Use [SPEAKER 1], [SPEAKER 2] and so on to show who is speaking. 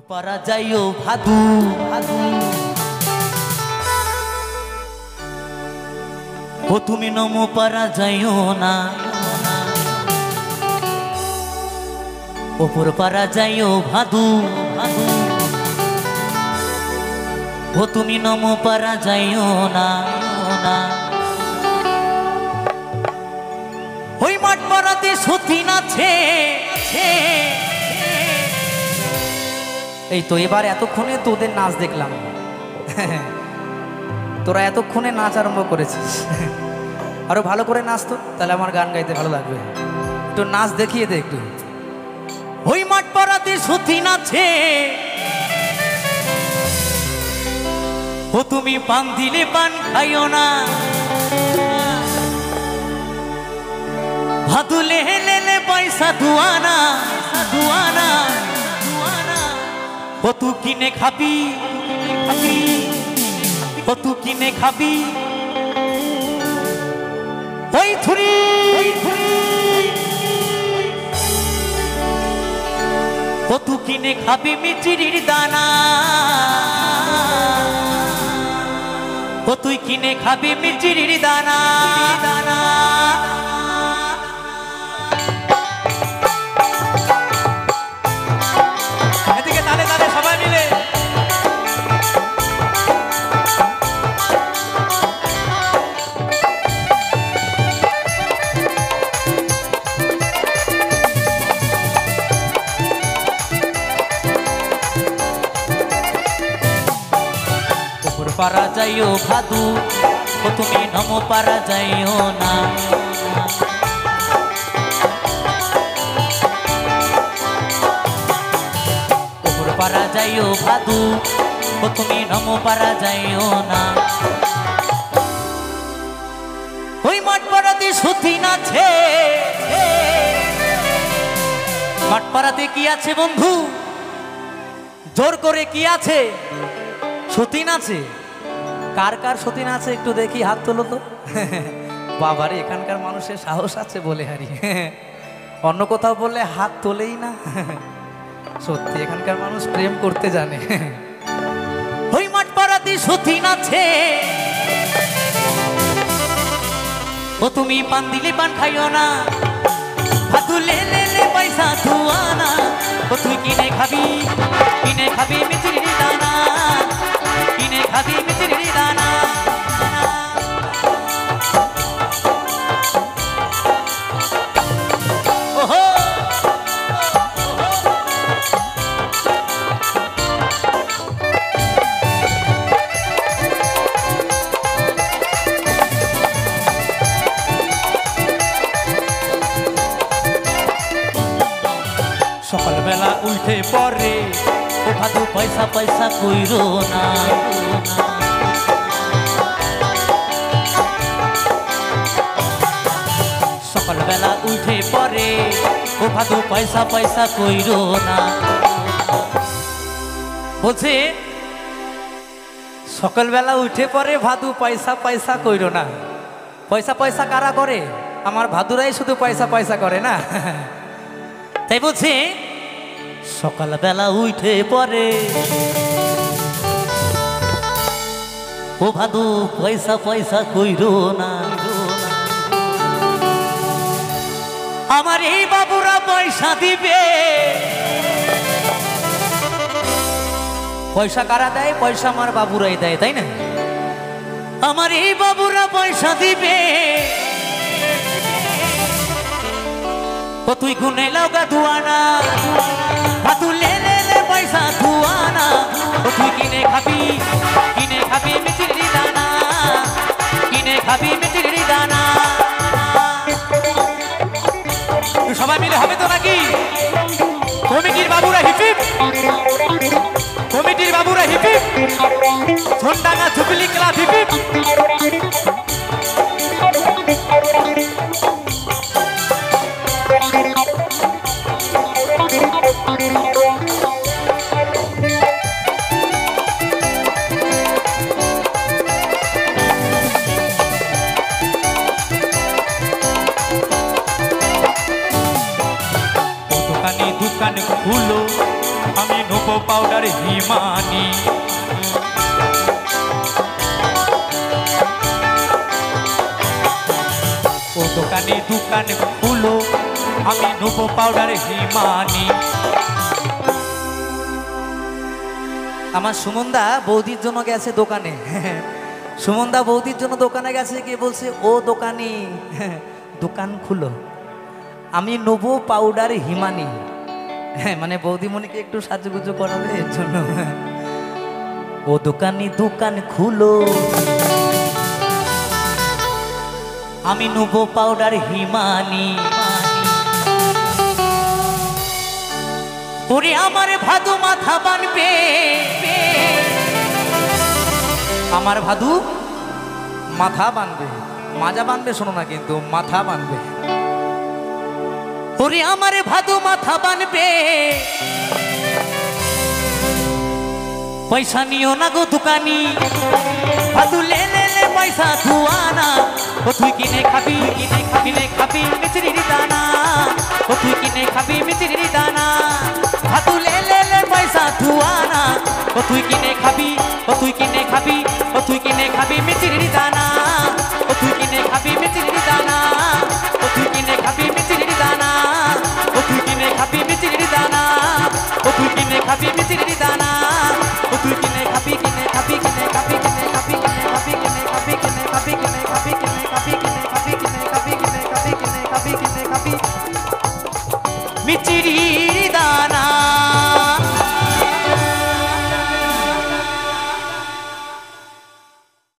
[SPEAKER 1] পারা যাইও ভাদু ভাদু ও তুমি নমো পারা যাইও না ওপর পারা যাইও ভাদু ভাদু ও তুমি নমো পারা যাইও না ওই মাঠ পাড়াতে সতী নাচে
[SPEAKER 2] এই তো এবার এতক্ষণে তোদের নাচ দেখলাম। তোরা এতক্ষণে নাচ আরম্ভ করেছিস, আরো ভালো করে নাচ তো, তাহলে আমার গান গাইতে ভালো লাগবে। একটু নাচ দেখিয়ে দে একটু।
[SPEAKER 1] ওই মাঠ পাড়াতে সতী নাচে ও তুমি পান দিলে পান খাইও না ভাদু লেহে লেলে পয়সা দুয়ানা দুয়ানা ও তু কিনে খাবি ও তু কিনে খাবি ওই থুরি ও তু কিনে খাবি মিচিরির দানা ও তুই কিনে খাবি মিচিরির দানা দানা এদিকে তালে তালে সবাই মিলে পারা যাইও ভাদু ও তুমি নমো পারা যাইও না ওপর পারা যাইও ভাদু ও তুমি নমো পারা যাইও না ওই মাঠ পাড়াতে সতী নাচে মাঠ পাড়াতে কি আছে বন্ধু জোর করে কি আছে সতী নাচে কার কার সতী নাচে একটু দেখি হাত তোলো তো বাবারে এখানকার মানুষের সাহস আছে বলে হারি অন্য কোথাও বললে হাত তোলেই না সত্যি এখানকার মানুষ প্রেম করতে জানে ওই মাঠ পাড়াতে সতী নাচে ও তুমি পান দিলে পান খাইও না ভাদু লেলে লে পয়সা ধুয়ানা ও তুই কিনে খাবি মিচিরির দানা কিনে খাবি মিচিরির দানা ওহো সকালবেলা উঠে পরে ও ভাদু পয়সা পয়সা কইরো না সকালবেলা উঠে পরে ও ভাদু পয়সা পয়সা কইরো না বলছে
[SPEAKER 2] সকালবেলা উঠে পরে ভাদু পয়সা পয়সা কইরো না। পয়সা পয়সা কারা করে? আমার ভাদুরাই শুধু পয়সা পয়সা করে না।
[SPEAKER 1] তাই বলছে সকালবেলা উঠে পরে ও ভাদু পয়সা পয়সা কইরো না আমার এই বাবুরা পয়সা দিবে
[SPEAKER 2] পয়সা কারা দেয়? পয়সা আমার বাবুরাই দেয়, তাই না?
[SPEAKER 1] আমার এই বাবুরা পয়সা দিবে ও তুই গুনে লাগা ধুয়ানা ভাদু লেলে লে পয়সা ধুয়ানা ও তুই কিনে খাবি মিচিরির দানা কিনে খাবি মিচিরির দানা সবাই মিলে হবে তো নাকি? কমিটির বাবুরা hip hip Jhandanga Jhupli club hip hip দোকানে দোকান খুলো আমি নেবো পাউডার হিমানি। ও দোকানে দোকান খুলো, আমি নেবো পাউডার হিমানি।
[SPEAKER 2] আমার সুমনদা বৌদির জন্য গেছে দোকানে। সুমনদা বৌদির জন্য দোকানে গেছে, গিয়ে বলছে ও দোকানি দোকান খুলো, আমি নেবো পাউডার হিমানি। মানে বৌদিমণিকে একটু সাজুগুজু করাবে এর জন্য। ও দোকানি দোকান খুলো, আমি নেবো পাউডার হিমানি। ওরে আমার ভাদু মাথা বানবে, আমার ভাদু মাথা বানবে, মাজা বানবে শোনো না, কিন্তু মাথা বানবে। ওরে আমার ভাদু মাথা বানবে, পয়সা নিও না গো দোকানি, ভাদু লে লে লে পয়সা ধুয়ানা। ও তুই কিনে খাবি, কিনে খাবি মিচড়ির দানা। ও তুই কিনে খাবি মিচড়ির দানা, ভাদু লে লে লে পয়সা ধুয়ানা। ও তুই কিনে খাবি, ও তুই কিনে খাবি, ও তুই কিনে খাবি মিচড়ির দানা। ও তুই কিনে খাবি মিচড়ির দানা, ও তুই কিনে খাবি মিচড়ির দানা। ও তুই কিনে খাবি মিচড়ির দানা, ও তুই কিনে খাবি মিচড়ির দানা।